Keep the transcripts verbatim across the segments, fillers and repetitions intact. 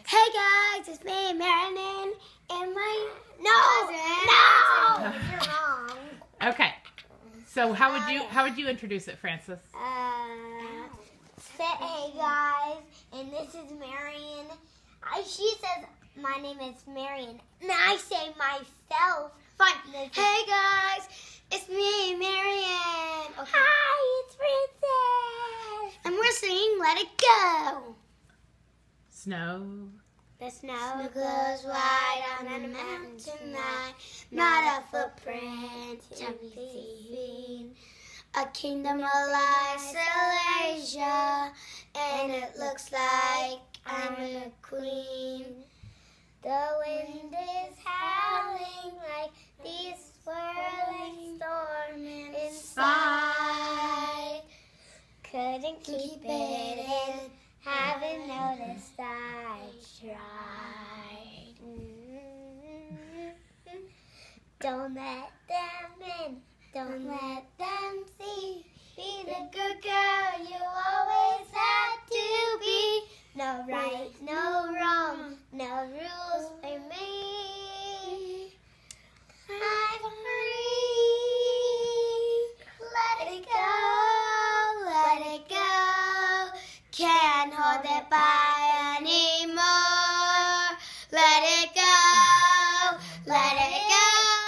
Hey guys, it's me, Marilyn, and my no, no, You're wrong. Okay. So how would you how would you introduce it, Francis? Uh, say hey guys, and this is Marion. I, she says my name is Marion, and I say myself. Fine. This Hey guys, it's me, Marion. Okay. Hi, it's Princess. And we're singing "Let It Go." Snow. The snow, Snow glows white on the mountain tonight, not a footprint to be seen. A kingdom of isolation, and it looks like I'm a queen. The wind is howling like these swirling storm inside. Couldn't keep it in, haven't noticed I tried. Don't let them in, don't let them see. Be the good girl you always had to be. No right, no wrong, no rules for me. I'm free. Let it go, Let it go, can't hold it back anymore. Let it go, let it go.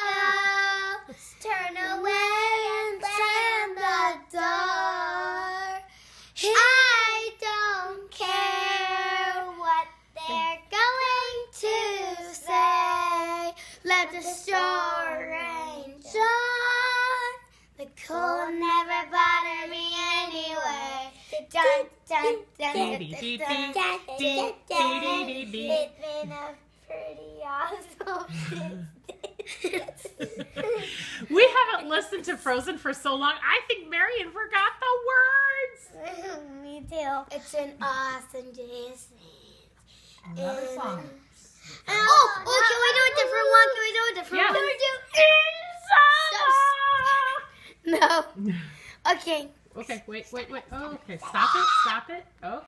turn away and slam the door. I don't care what they're going to say. Let the storm rage on. The cold will never bother me anyway. Dun, dun, dun, dun, dun, dun, dun, dun, dun. It's been a pretty awesome We haven't listened to Frozen for so long. I think Marion forgot the words. Me too. It's an awesome Disney. Another And- song. Oh, oh, can we do a different one? Can we do a different Yeah. one? Can we do No. Okay. Okay, wait, wait, wait. Oh, okay, stop it, stop it. Okay.